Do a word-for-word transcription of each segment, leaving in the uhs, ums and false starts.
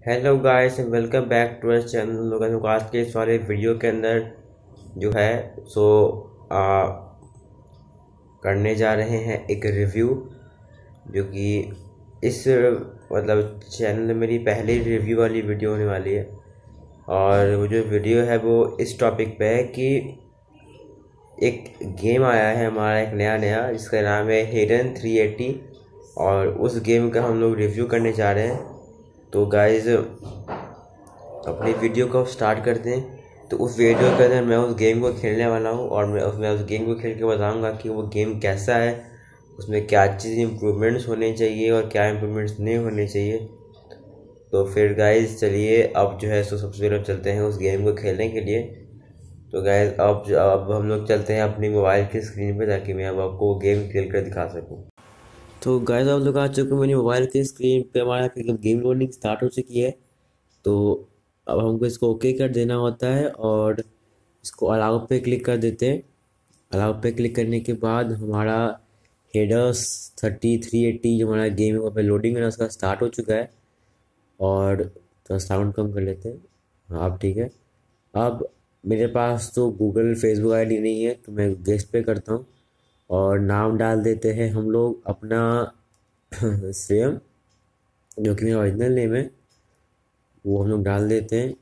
Hello guys, welcome back to our channel. लोगों को आज के इस वाले वीडियो के अंदर जो है सो आ, करने जा रहे हैं एक रिव्यू, जो कि इस मतलब चैनल में मेरी पहली रिव्यू वाली वीडियो होने वाली है। और वो जो वीडियो है वो इस टॉपिक पे है कि एक गेम आया है हमारा, एक नया नया, जिसका नाम है हिडन थ्री एटी, और उस गेम का हम लोग रिव्यू करने जा रहे हैं। तो गाइज अपनी वीडियो को स्टार्ट करते हैं। तो उस वीडियो के अंदर मैं उस गेम को खेलने वाला हूँ और मैं उसमें उस गेम को खेल के बताऊँगा कि वो गेम कैसा है, उसमें क्या चीज़ इम्प्रूवमेंट्स होने चाहिए और क्या इम्प्रूवमेंट्स नहीं होने चाहिए। तो फिर गाइज चलिए अब जो है सो सबसे पहले चलते हैं उस गेम को खेलने के लिए। तो गाइज अब अब हम लोग चलते हैं अपनी मोबाइल की स्क्रीन पे, ताकि मैं अब आपको गेम खेल कर दिखा सकूँ। तो गाइज आप लोग आ चुके हैं मेरी मोबाइल की स्क्रीन पे, हमारा गेम लोडिंग स्टार्ट हो चुकी है। तो अब हमको इसको ओके कर देना होता है और इसको अलाउ पे क्लिक कर देते हैं। अलाउ पे क्लिक करने के बाद हमारा हेडर्स थर्टी थ्री एट्टी जो हमारा गेम है वहाँ पे लोडिंग है ना, उसका स्टार्ट हो चुका है। और तो साउंड कम कर लेते हैं। हाँ अब ठीक है। अब मेरे पास तो गूगल फेसबुक आईडी नहीं है, तो मैं गेस्ट पे करता हूँ और नाम डाल देते हैं हम लोग अपना स्वयं, जो कि मेरा ओरिजिनल नेम है, वो हम लोग डाल देते हैं।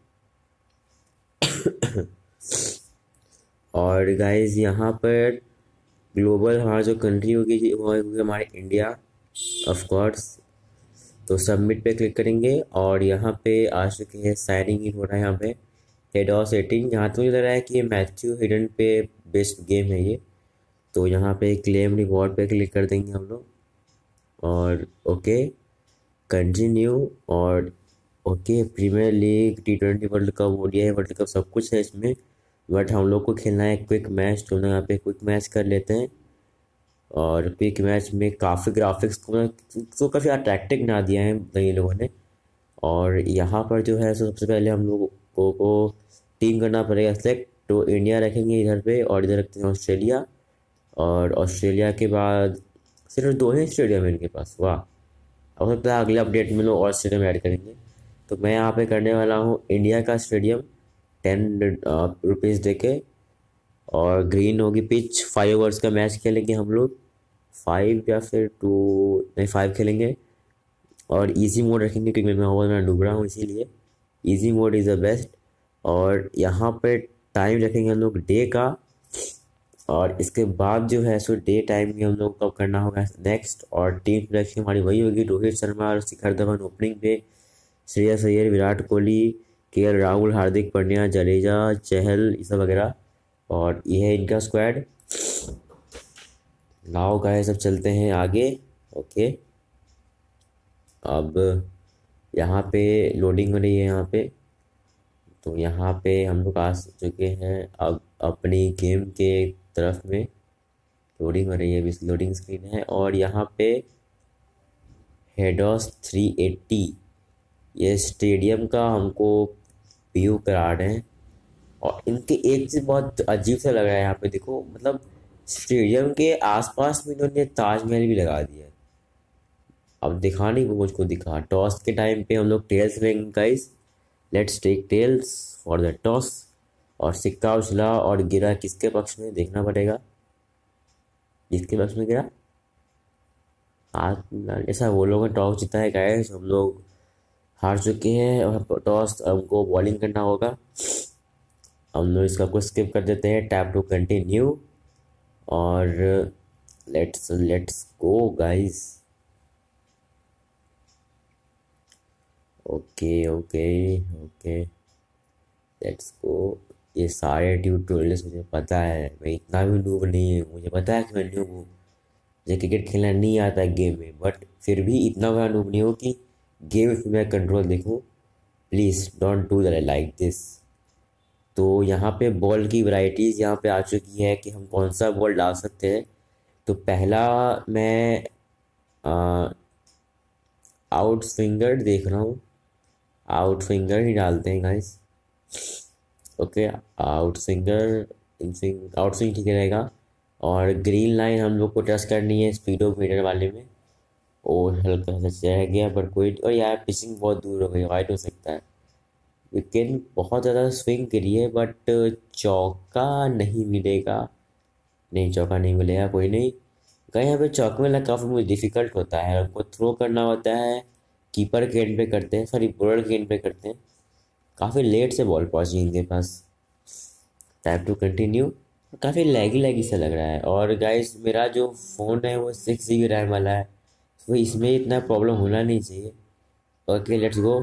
और गाइज यहाँ पर ग्लोबल हमारा जो कंट्री होगी वो होगी हमारे इंडिया, ऑफ कोर्स। तो सबमिट पे क्लिक करेंगे और यहाँ पे आ चुके हैं, साइनिंग इन हो रहा है यहाँ पे हेड ऑफ सेटिंग। यहाँ तो मुझे लग रहा है कि ये मैथ्यू हिडन पे बेस्ड गेम है ये। तो यहाँ पे क्लेम रिवॉर्ड पे क्लिक कर देंगे हम लोग और ओके कंटिन्यू। और okay premier league, T twenty world cup, ODI world cup सब कुछ है इसमें, बट हम लोग को खेलना है क्विक मैच। तो यहाँ पे क्विक मैच कर लेते हैं। और क्विक मैच में काफ़ी ग्राफिक्स को तो काफ़ी अट्रैक्टिव बना दिया है ये लोगों ने। और यहाँ पर जो है सबसे पहले हम लोगों को, को टीम करना पड़ेगा सेलेक्ट। तो इंडिया रखेंगे इधर पे और इधर रखते हैं ऑस्ट्रेलिया। और ऑस्ट्रेलिया के बाद सिर्फ दो ही स्टेडियम है इनके पास, वाह। हो सकता है अगले अपडेट में लोग और स्टेडियम ऐड करेंगे। तो मैं यहाँ पे करने वाला हूँ इंडिया का स्टेडियम, टेन रुपीज़ दे के। और ग्रीन होगी पिच, फाइव ओवर्स का मैच खेलेंगे हम लोग, फाइव या फिर टू, नहीं फाइव खेलेंगे। और इजी मोड रखेंगे क्योंकि मैं ओवर में डूब रहा हूँ, इसीलिए easy mode is the best. और यहाँ पे टाइम रखेंगे हम लोग डे का। और इसके बाद जो है सो डे टाइम में हम लोग कब करना होगा नेक्स्ट। और टीम सिलेक्शन हमारी वही होगी, रोहित शर्मा और शिखर धवन ओपनिंग पे, श्रेयस अय्यर, विराट कोहली, के एल राहुल, हार्दिक पांड्या, जडेजा, चहल, ये सब वगैरह। और ये है इनका स्क्वाड। नाव का है, सब चलते हैं आगे। ओके अब यहाँ पे लोडिंग हो रही है यहाँ पे। तो यहाँ पे हम लोग आ चुके हैं अब अपनी गेम के तरफ में। लोडिंग हो रही है, अभी लोडिंग स्क्रीन है। और यहाँ पे हेडोस थ्री एट्टी ये स्टेडियम का हमको व्यू करा रहे हैं। और इनके एक चीज़ बहुत अजीब सा लग रहा है यहाँ पे, देखो मतलब स्टेडियम के आसपास में इन्होंने ताजमहल भी लगा दिया है। अब दिखाने को मुझको दिखा, टॉस के टाइम पे हम लोग टेल्स लेंगे guys. Let's take tails for the toss. और सिक्का उछला और गिरा किसके पक्ष में देखना पड़ेगा, किसके पक्ष में गिरा। हाथ ऐसा वो लोगों ने टॉस जीता है गाइस, हम लोग हार चुके हैं और टॉस हमको बॉलिंग करना होगा। हम लोग इसका कुछ स्किप कर देते हैं, टैप टू कंटिन्यू। और let's let's go guys. Okay okay okay let's go. ये सारे ट्यूटोरियल्स मुझे पता है, मैं इतना भी नूब नहीं हूँ, मुझे पता है कि मैं नूब हूँ, मुझे क्रिकेट खेलना नहीं आता है गेम में, बट फिर भी इतना बड़ा नूब नहीं हो कि गेम में मैं कंट्रोल देखूँ। Please don't do that like this. तो यहाँ पे बॉल की वैरायटीज़ यहाँ पे आ चुकी है कि हम कौन सा बॉल डाल सकते हैं। तो पहला मैं आउट स्विंगर देख रहा हूँ, आउट स्विंगर ही डालते हैं guys. Okay out swinger, in swing out swing ठीक रहेगा। और ग्रीन लाइन हम लोग को टच करनी है स्पीडोमीटर वाले में। और हल्का सा रह गया बट कोई, और यार पिचिंग बहुत दूर हो गई, वाइड हो सकता है। विकेट बहुत ज़्यादा स्विंग करी है बट चौका नहीं मिलेगा। नहीं, चौका नहीं मिलेगा, कोई नहीं। कहीं यहाँ पे चौके में काफ़ी मुझे डिफिकल्ट होता है, हमको थ्रो करना होता है, कीपर के एंड पे करते हैं, सॉरी बॉलर के एंड पे करते हैं। काफ़ी लेट से बॉल पहुंची इनके पास। Time to continue. काफ़ी लैगी लैगी सा लग रहा है। और गाइस मेरा जो फ़ोन है वो सिक्स जी बी रैम वाला है, तो इसमें इतना प्रॉब्लम होना नहीं चाहिए। Okay let's go.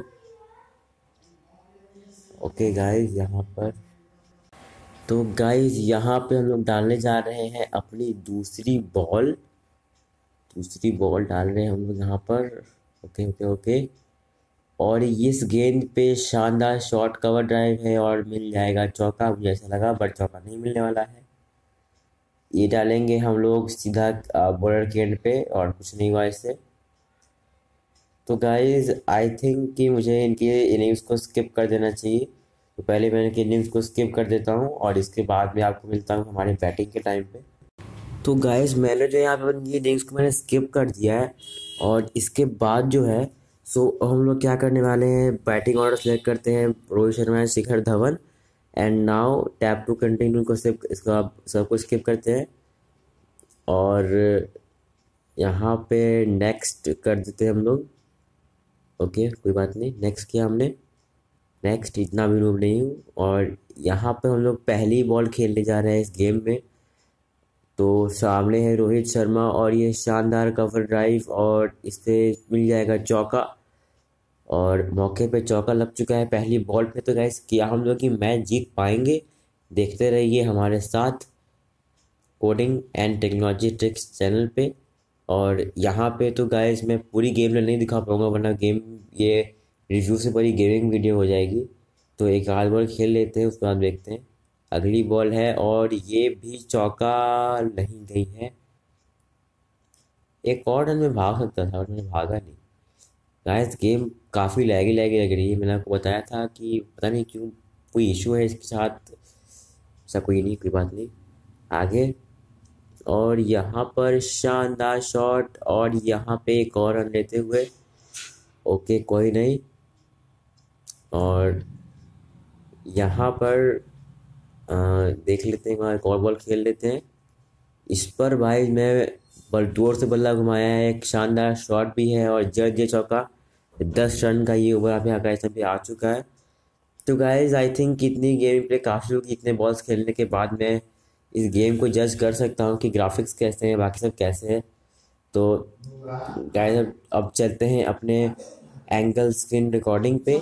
Okay guys यहाँ पर, तो गाइस यहाँ पे हम लोग डालने जा रहे हैं अपनी दूसरी बॉल। दूसरी बॉल डाल रहे हैं हम लोग यहाँ पर। Okay okay okay. और इस गेंद पे शानदार शॉट, कवर ड्राइव है और मिल जाएगा चौका, मुझे ऐसा लगा बट चौका नहीं मिलने वाला है। ये डालेंगे हम लोग सीधा बॉलर के एंड पे और कुछ नहीं हुआ इससे। तो गाइज आई थिंक कि मुझे इनकी इनिंग्स को स्किप कर देना चाहिए, तो पहले मैं इनकी इनिंग्स को स्किप कर देता हूँ और इसके बाद में आपको मिलता हूँ हमारे बैटिंग के टाइम पे। तो गाइज मैंने जो यहाँ पे ये इनिंग्स को मैंने स्किप कर दिया है, और इसके बाद जो है सो हम लोग क्या करने वाले हैं, बैटिंग ऑर्डर सेलेक्ट करते हैं, Rohit Sharma, Shikhar Dhawan, and now tap to continue को सिर्फ इसका सबको स्किप करते हैं और यहाँ पे नेक्स्ट कर देते हैं हम लोग। ओके कोई बात नहीं, नेक्स्ट किया हमने, नेक्स्ट इतना भी रूम नहीं हूँ। और यहाँ पे हम लोग पहली बॉल खेलने जा रहे हैं इस गेम में। तो सामने है रोहित शर्मा और ये शानदार कवर ड्राइव और इससे मिल जाएगा चौका, और मौके पे चौका लग चुका है पहली बॉल पे। तो गाइस क्या हम लोग की मैच जीत पाएंगे? देखते रहिए हमारे साथ coding and technology tricks channel पे। और यहाँ पे तो गाइस मैं पूरी गेम नहीं दिखा पाऊंगा, वरना गेम ये रिव्यू से बड़ी गेमिंग वीडियो हो जाएगी। तो एक आध बॉल खेल लेते हैं, उसके बाद देखते हैं। अगली बॉल है और ये भी चौका नहीं गई है। एक और रन में भाग सकता था और मैंने भागा नहीं। गाइस गेम काफ़ी लैगी लैगी लग रही है, मैंने आपको बताया था कि पता नहीं क्यों कोई इशू है इसके साथ। ऐसा कोई नहीं, कोई बात नहीं। आगे, और यहाँ पर शानदार शॉट और यहाँ पे एक और रन लेते हुए। ओके कोई नहीं। और यहाँ पर आ, देख लेते हैं, वहाँ एक और बॉल खेल लेते हैं। इस पर भाई मैं बलटोर से बल्ला घुमाया है, एक शानदार शॉट भी है और जड़ ये चौका। दस रन का ये ओवर अभी गाइस अभी आ चुका है। तो गाइस आई थिंक इतनी गेम प्ले काफ़ी होगी, इतने बॉल्स खेलने के बाद मैं इस गेम को जज कर सकता हूँ कि ग्राफिक्स कैसे हैं, बाकी सब कैसे हैं। तो गाइस अब अब चलते हैं अपने एंगल स्क्रीन रिकॉर्डिंग पे।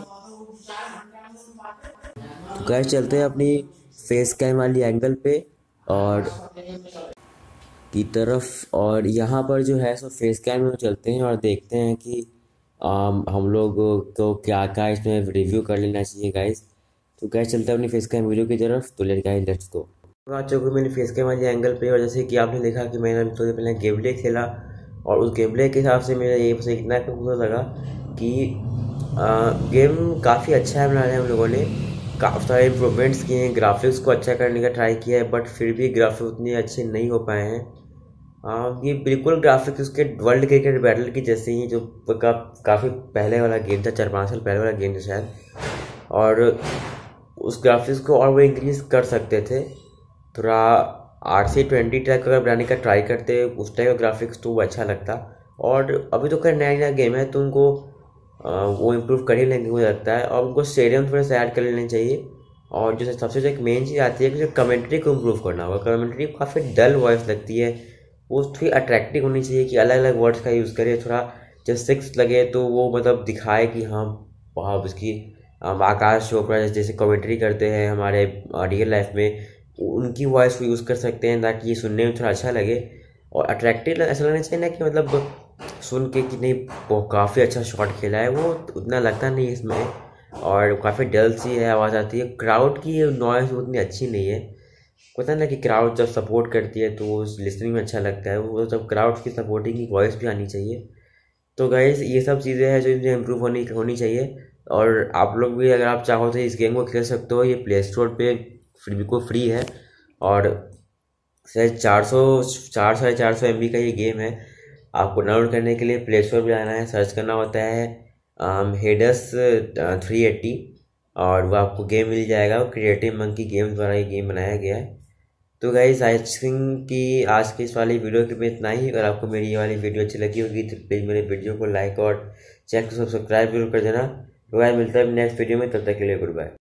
तो गाइस चलते हैं अपनी फेस कैम वाली एंगल पे और की तरफ, और यहाँ पर जो है सो फेस कैम में चलते हैं और देखते हैं कि आम, हम लोग को क्या क्या इसमें रिव्यू कर लेना चाहिए गाइस। तो गाइस चलते हैं अपनी फेस कैम वीडियो की तरफ। तो लेट गाइस लेट्स गो। आ चुका हूँ मैंने फेस कैम वाली एंगल पे, और जैसे कि आपने देखा कि मैंने थोड़ी देर पहले गेम प्ले खेला, और उस गेम प्ले के हिसाब से मेरा ये बस इतना खूबसूरत लगा कि आ, गेम काफ़ी अच्छा है बना रहे हैं हम लोगों ने, काफ़ी सारे इम्प्रूवमेंट्स किए हैं, ग्राफिक्स को अच्छा करने का ट्राई किया है, बट फिर भी ग्राफिक्स उतने अच्छे नहीं हो पाए हैं। आ, ये बिल्कुल ग्राफिक्स उसके वर्ल्ड क्रिकेट बैटल की जैसे ही, जो का, काफ़ी पहले वाला गेम था, चार पाँच साल पहले वाला गेम था शायद। और उस ग्राफिक्स को और वो इंक्रीज कर सकते थे, थोड़ा आठ से ट्वेंटी टाइप का अगर बनाने का ट्राई करते उस टाइप का ग्राफिक्स, तो वो अच्छा लगता। और अभी तो खैर नया नया गेम है, तो उनको आ, वो इम्प्रूव कर ही लेंगे मुझे लगता है, और उनको स्टेडियम थोड़े से ऐड कर लेने चाहिए। और जो सबसे जो एक मेन चीज़ आती है कि जो कमेंट्री को इम्प्रूव करना होगा। कमेंट्री काफ़ी डल वॉइस लगती है, वो थोड़ी अट्रैक्टिव होनी चाहिए कि अलग अलग वर्ड्स का यूज़ करे, थोड़ा जब सिक्स लगे तो वो मतलब दिखाए कि हाँ वहाँ उसकी आकाश चोपड़ा जैसे कमेंट्री करते हैं हमारे रियल लाइफ में, उनकी वॉइस को यूज़ कर सकते हैं ताकि ये सुनने में थोड़ा अच्छा लगे और अट्रैक्टिव ऐसा लगना चाहिए ना कि मतलब सुन के कि नहीं वो काफ़ी अच्छा शॉट खेला है, वो उतना लगता नहीं है इसमें। और काफ़ी डल सी है आवाज़ आती है, क्राउड की नॉइज़ उतनी अच्छी नहीं है। होता है ना कि क्राउड जब सपोर्ट करती है तो वो लिसनिंग में अच्छा लगता है, वो जब क्राउड की सपोर्टिंग की वॉइस भी आनी चाहिए। तो गाइस ये सब चीज़ें हैं जो इनसे इम्प्रूव होनी होनी चाहिए। और आप लोग भी अगर आप चाहो तो इस गेम को खेल सकते हो, ये प्ले स्टोर पे फ्री बिल्कुल फ्री है, और शायद चार सौ चार साढ़े चार सौ एम बी का ये गेम है। आपको डाउनलोड करने के लिए प्ले स्टोर पर जाना है, सर्च करना होता है हेडस थ्री एट्टी और वो आपको गेम मिल जाएगा। वो क्रिएटिव मंकी गेम द्वारा ये गेम बनाया गया है। तो गाइस आई थिंक कि आज की इस वाली वीडियो के में इतना ही। अगर आपको मेरी ये वाली वीडियो अच्छी लगी होगी तो प्लीज़ मेरे वीडियो को लाइक और चैनल को सब्सक्राइब जरूर कर देना। तो गाइस मिलता है नेक्स्ट वीडियो में, तब तक के लिए गुड बाय।